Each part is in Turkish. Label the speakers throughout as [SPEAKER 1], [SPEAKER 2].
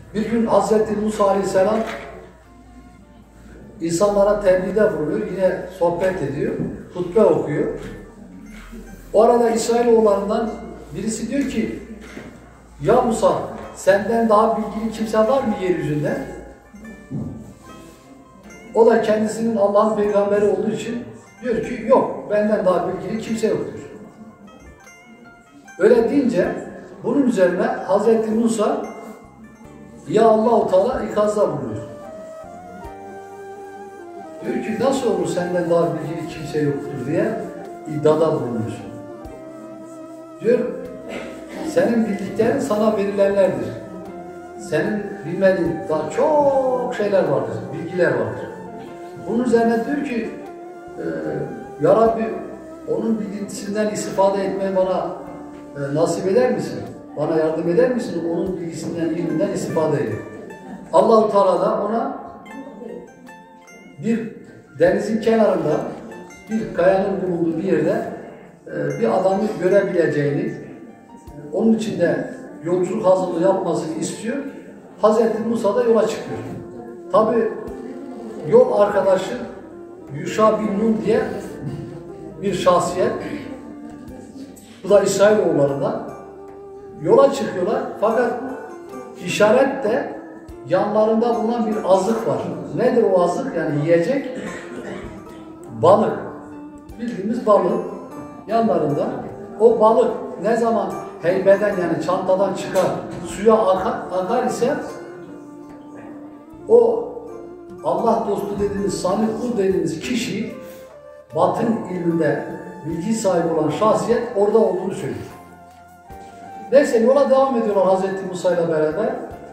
[SPEAKER 1] Bir gün Hazreti Musa Aleyhisselam insanlara tebliğde bulunuyor, yine sohbet ediyor, hutbe okuyor. O arada İsrailoğullarından birisi diyor ki, ya Musa, senden daha bilgili kimse var mı yeryüzünde? O da kendisinin Allah'ın peygamberi olduğu için diyor ki, yok, benden daha bilgili kimse yoktur. Öyle deyince, bunun üzerine Hazreti Musa, ya Allah-u Teala ikazda bulunuyor. Diyor ki, nasıl olur senden daha bilgili kimse yoktur diye iddiada bulunuyorsun. Diyor, senin bildiklerin sana verilenlerdir. Senin bilmediğin daha çok şeyler vardır, bilgiler vardır. Bunun üzerine diyor ki, ya Rabbi, onun bilgisinden istifade etmeyi bana nasip eder misin? Bana yardım eder misin? Onun bilgisinden, ilminden istifade edeyim. Allah-u Teala da ona bir denizin kenarında, bir kayanın bulunduğu bir yerde bir adamı görebileceğini, onun için de yolculuk hazırlığı yapmasını istiyor. Hazreti Musa da yola çıkıyor. Tabi yol arkadaşı Yuşa bin Nun diye bir şahsiyet. Bu da İsrailoğullarından. Yola çıkıyorlar fakat işarette yanlarında bulunan bir azık var. Nedir o azık? Yani yiyecek balık. Bildiğimiz balık yanlarında. O balık ne zaman heybeden yani çantadan çıkar, suya akar ise o Allah dostu dediğimiz, salih kul dediğimiz kişi batın ilminde bilgi sahibi olan şahsiyet orada olduğunu söylüyor. Neyse yola devam ediyorlar Hazreti Musa ile beraber.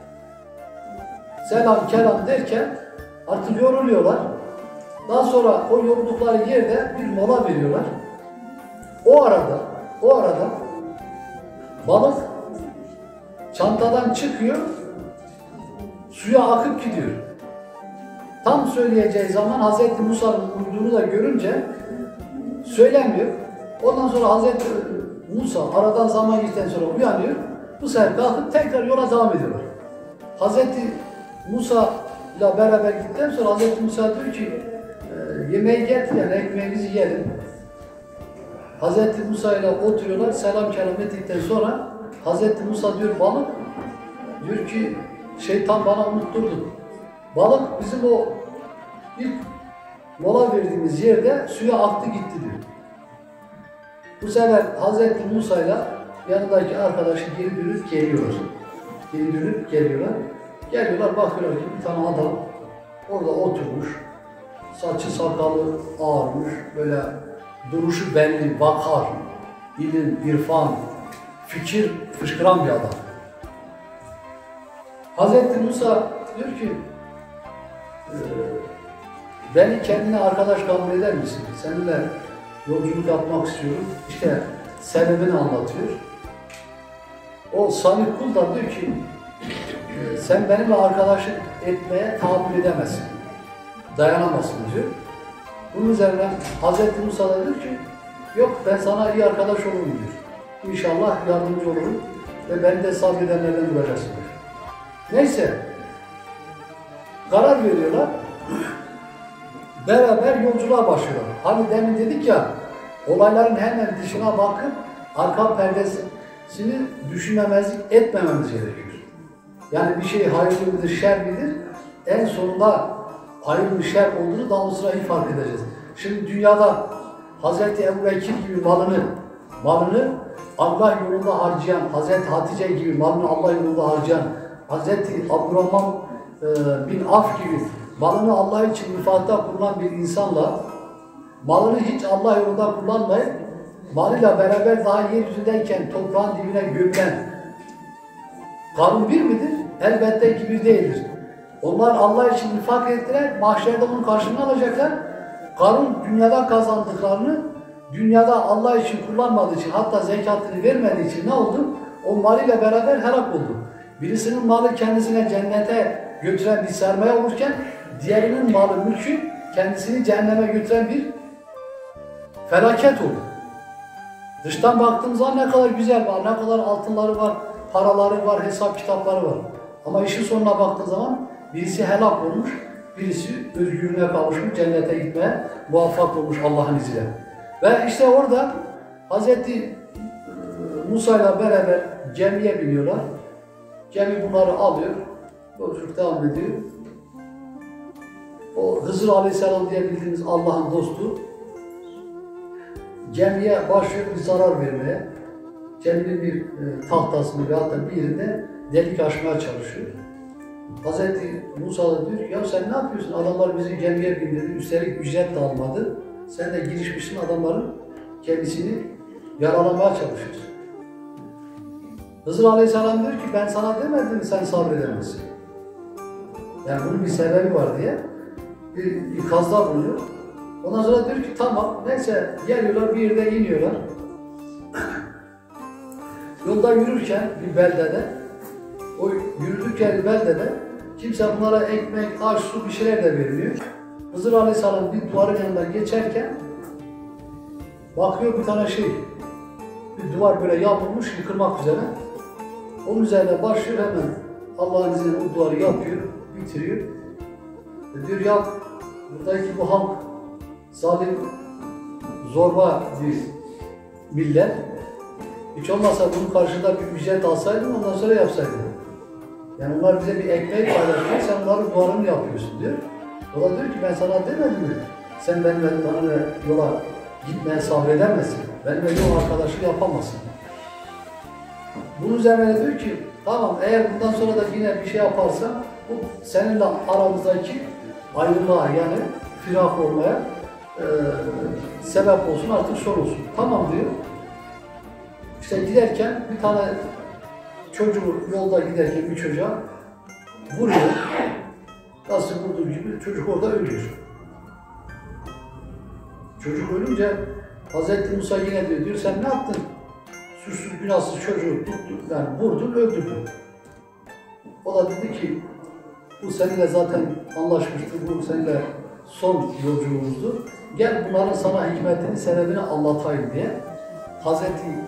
[SPEAKER 1] Selam kelam derken artık yoruluyorlar. Daha sonra o yoruldukları yerde bir mola veriyorlar. O arada balık çantadan çıkıyor, suya akıp gidiyor. Tam söyleyeceği zaman Hazreti Musa'nın uyuduğunu da görünce söylemiyor. Ondan sonra Hazreti Musa aradan zaman geçtikten sonra uyanıyor. Bu sefer kalkıp tekrar yola devam ediyorlar. Hazreti Musa ile beraber gittikten sonra Hazreti Musa diyor ki yemeği getir yani ekmeğimizi yiyelim. Hazreti Musa ile oturuyorlar. Selam kelam ettikten sonra Hazreti Musa diyor balık diyor ki şeytan bana unutturdu. Balık bizim o ilk mola verdiğimiz yerde suya aktı gitti diyor. Bu sefer Hazreti Musa ile yanındaki arkadaşı geri dönüp geliyorlar. Geliyorlar bakıyorlar ki bir tane adam orada oturmuş. Saçı sakalı ağarmış. Böyle duruşu belli, vakar, ilim, irfan, fikir fışkıran bir adam. Hazreti Musa diyor ki beni kendine arkadaş kabul eder misin? Seninle yolculuk yapmak istiyorum. İşte sebebini anlatıyor. O salih kul da diyor ki sen benimle arkadaşlık etmeye tahammül edemezsin. Dayanamazsın diyor. Bunun üzerine Hazreti Musa da diyor ki yok ben sana iyi arkadaş olurum diyor. İnşallah yardımcı olurum ve beni de sabredenlerden duracaksın diyor. Neyse karar veriyorlar. Beraber yolculuğa başlıyorlar. Hani demin dedik ya olayların hemen dışına bakıp arka perdesini düşünmemezlik etmememiz gerekiyor. Yani bir şey hayırlı midir, şer midir? En sonunda hayırlı şer olduğunu daha o sıra iyi fark edeceğiz. Şimdi dünyada Hz. Ebu Bekir gibi malını Allah yolunda harcayan, Hz. Hatice gibi malını Allah yolunda harcayan, Hz. Abdurrahman bin Af gibi malını Allah için infakta kullanan bir insanla malını hiç Allah yolunda kullanmayıp malıyla beraber daha yeryüzündeyken toprağın dibine gömülen Karun bir midir? Elbette ki bir değildir. Onlar Allah için infak ettiler, mahşerde onun karşılığını alacaklar. Karun dünyada kazandıklarını dünyada Allah için kullanmadığı için hatta zekatını vermediği için ne oldu? O malıyla beraber helak oldu. Birisinin malı kendisine cennete götüren bir sermaye olurken diğerinin malı mülkü kendisini cehenneme götüren bir felaket oldu. Dıştan baktığımız zaman ne kadar güzel var, ne kadar altınları var, paraları var, hesap kitapları var. Ama işin sonuna baktığın zaman birisi helak olmuş, birisi özgürlüğüne kavuşmuş, cennete gitmeye muvaffak olmuş Allah'ın izniyle. Ve işte orada Hz. Musa ile beraber gemiye biniyorlar. Gemi bunları alıyor, yolculuk devam ediyor. O Hızır Aleyhisselam diye bildiğimiz Allah'ın dostu gemiye başlıyor bir zarar vermeye. Geminin bir tahtasını veyahut da bir yerinde delik açmaya çalışıyor. Hz. Musa da diyor ki, ya sen ne yapıyorsun? Adamlar bizi gemiye bindirdi, üstelik ücret de almadı. Sen de girişmişsin adamların gemisini yaralamaya çalışıyorsun. Hızır Aleyhisselam diyor ki, ben sana demedim sen sabredemezsin. Yani bunun bir sebebi var diye bir ikazda bulunuyor. Ondan sonra diyor ki, tamam neyse geliyorlar bir yerde iniyorlar. Yolda yürürken bir beldede, o yürüdükleri beldede kimse bunlara ekmek, aş, su bir şeyler de vermiyor. Hızır Aleyhisselam bir duvarın yanından geçerken bakıyor bir tane bir duvar böyle yapılmış, yıkılmak üzere. Onun üzerine başlıyor hemen Allah'ın izniyle o duvarı yapıyor, bitiriyor. Diyor ya buradaki bu halk zalim, zorba bir millet. Hiç olmazsa bunun karşında bir ücret alsaydın ondan sonra yapsaydın. Yani onlar bize bir ekmek paylaşıyor, sen onların duvarını yapıyorsun diyor. O da diyor ki ben sana demedim mi? Sen benimle yola gitmeye sabredemezsin. Benimle yol arkadaşı yapamazsın. Bunun üzerine diyor ki tamam eğer bundan sonra da yine bir şey yaparsan bu seninle aramızdaki ayrılığa yani firak olmaya sebep olsun artık sorulsun. Tamam diyor. İşte giderken bir tane çocuğu yolda giderken bir çocuğa vuruyor. Nasıl vurduğu gibi çocuk orada ölüyor. Çocuk ölünce Hz. Musa yine diyor sen ne yaptın? Suçsuz günahsız çocuğu tuttun, yani vurdun, öldürdün. O da dedi ki bu seninle zaten anlaşmıştı, bu seninle son yolculuğumuzdu. Gel bunların sana hikmetini, sebebini anlatayım diye Hz.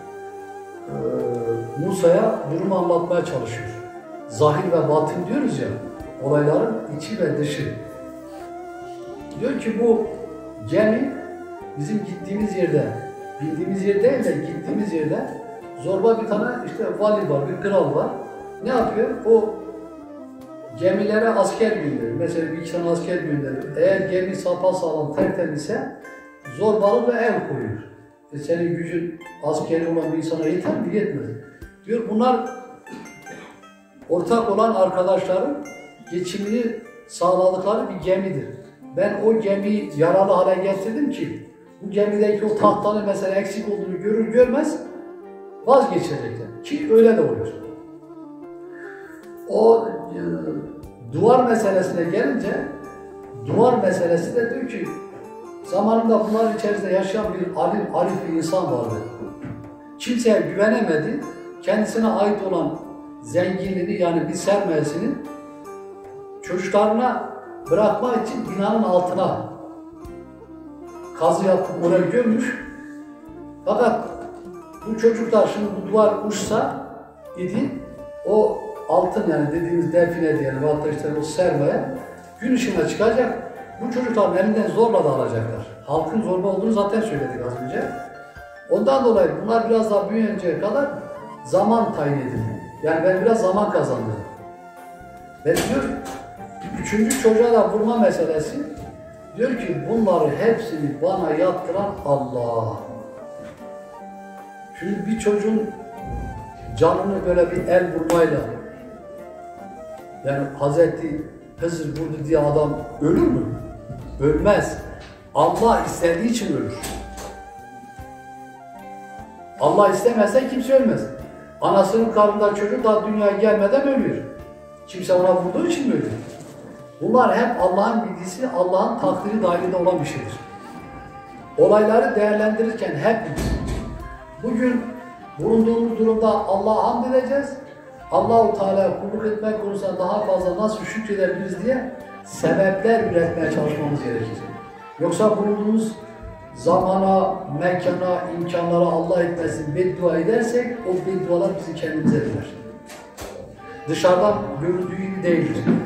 [SPEAKER 1] Musa'ya durumu anlatmaya çalışıyor. Zahir ve batin diyoruz ya, olayların içi ve dışı. Diyor ki bu gemi bizim gittiğimiz yerde, bildiğimiz yer değil de gittiğimiz yerde zorba bir tane işte vali var, bir kral var. Ne yapıyor? O gemilere asker gönderiyor. Mesela bir iki tane asker gönderiyor. Eğer gemi sapasağlam tertemizse zorbalık ve el koyuyor. Senin gücün askeri olan bir insana yeter mi? Yetmez. Diyor bunlar ortak olan arkadaşların geçimini sağladıkları bir gemidir. Ben o gemiyi yaralı hale getirdim ki bu gemideki o tahtanın mesela eksik olduğunu görür görmez vazgeçecekler. Ki öyle de oluyor. O duvar meselesine gelince duvar meselesi de diyor ki zamanında bunların içerisinde yaşayan bir alim, arif bir insan vardı. Kimseye güvenemedi. Kendisine ait olan zenginliğini yani bir sermayesini çocuklarına bırakmak için binanın altına kazı yapıp oraya gömmüş. Fakat bu çocuklar şimdi bu duvar uçsa idi o altın yani dediğimiz define diyelim hatta işte o sermaye gün ışığına çıkacak. Bu çocukların elinden zorla da alacaklar. Halkın zorba olduğunu zaten söyledik az önce. Ondan dolayı bunlar biraz daha büyüyünceye kadar zaman tayin edildi. Yani ben biraz zaman kazandım. Ve diyor, üçüncü çocuğa da vurma meselesi, diyor ki bunları hepsini bana yaptıran Allah. Şimdi bir çocuğun canını böyle bir el vurmayla, yani Hazreti Hızır vurdu diye adam ölür mü? Ölmez. Allah istediği için ölür. Allah istemezse kimse ölmez. Anasının karnında çocuk daha dünyaya gelmeden ölüyor. Kimse ona vurduğu için mi ölüyor? Bunlar hep Allah'ın bilgisi, Allah'ın takdiri dahilinde olan bir şeydir. Olayları değerlendirirken hepimiz bugün bulunduğumuz durumda Allah'a hamd edeceğiz. Allah-u Teala kulluk etmek konusunda daha fazla nasıl şükredebiliriz diye sebepler üretmeye çalışmamız gerekir. Yoksa bulunduğumuz zamana, mekana, imkanlara Allah etmesin beddua edersek o beddualar bizi kendimize eder. dışarıdan görüldüğü gibi değildir.